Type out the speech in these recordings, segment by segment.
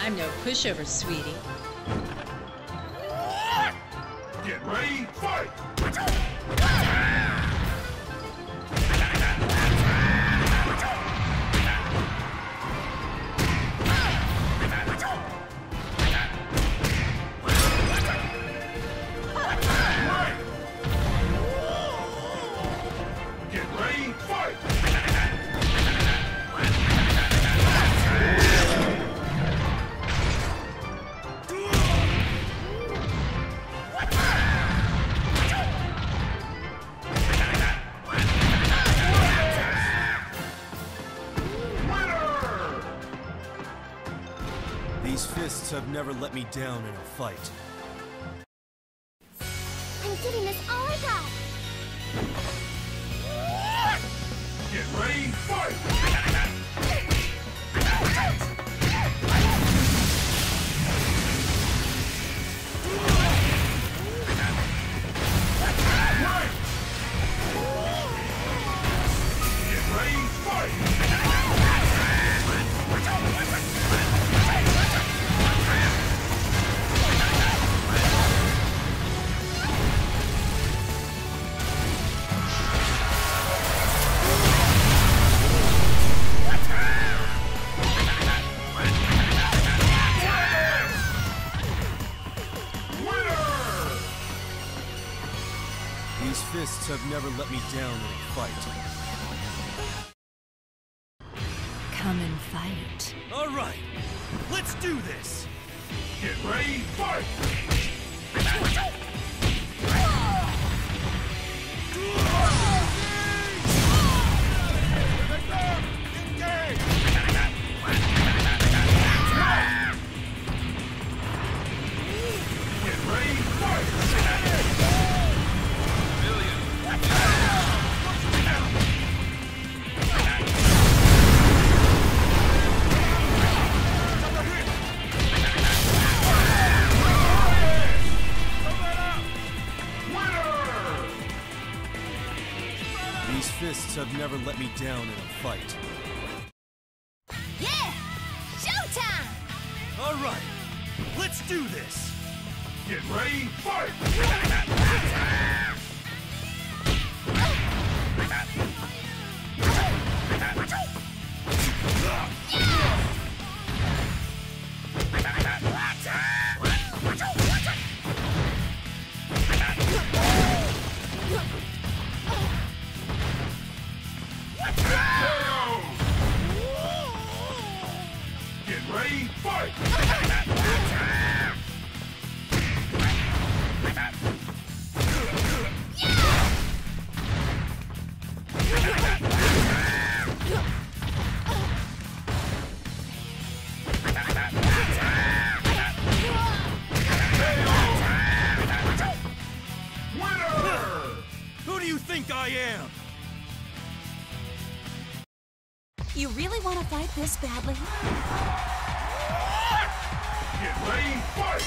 I'm no pushover, sweetie. Get ready, fight! These fists have never let me down in a fight. I'm giving this all I got. Get ready, fight! These fists have never let me down in a fight. Come and fight. All right, let's do this. Get ready, fight! These fists have never let me down in a fight. Yeah! Showtime! All right, let's do this. Get ready, fight! Get ready, fight! Who do you think I am? You really want to fight this badly? Get ready, fight!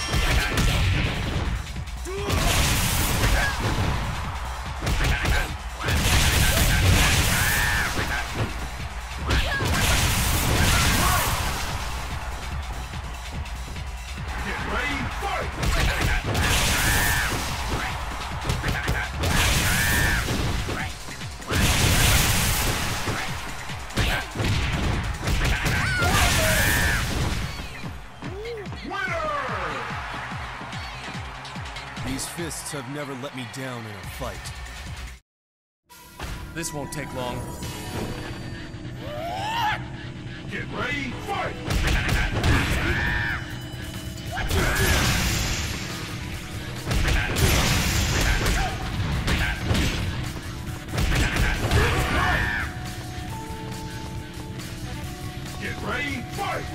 Get ready, fight! These fists have never let me down in a fight. This won't take long. Get ready, fight! Get ready, fight!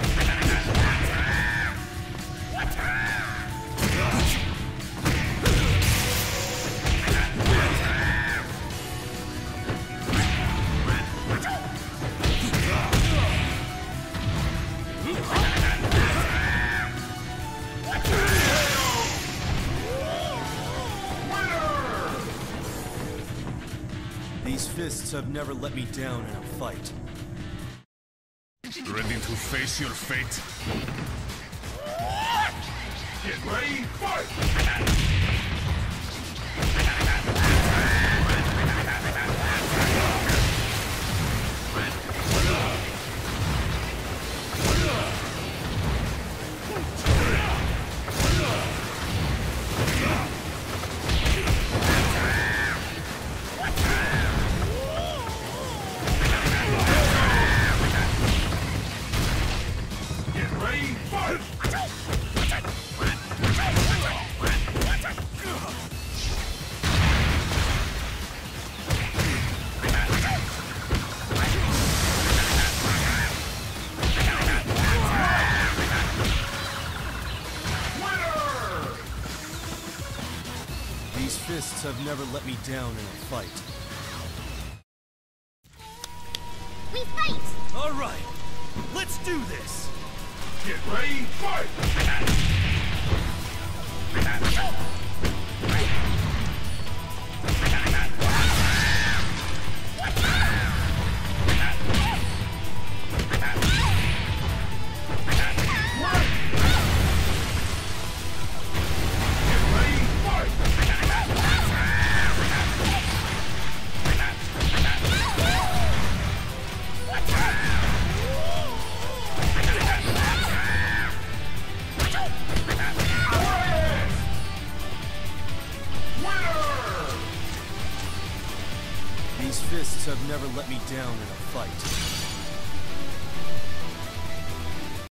These fists have never let me down in a fight. Ready to face your fate? Get ready, fight! Get ready, fight! Winner! These fists have never let me down in a fight. We fight! All right, let's do this! Get ready, fight! Get ready, fight! These fists have never let me down in a fight.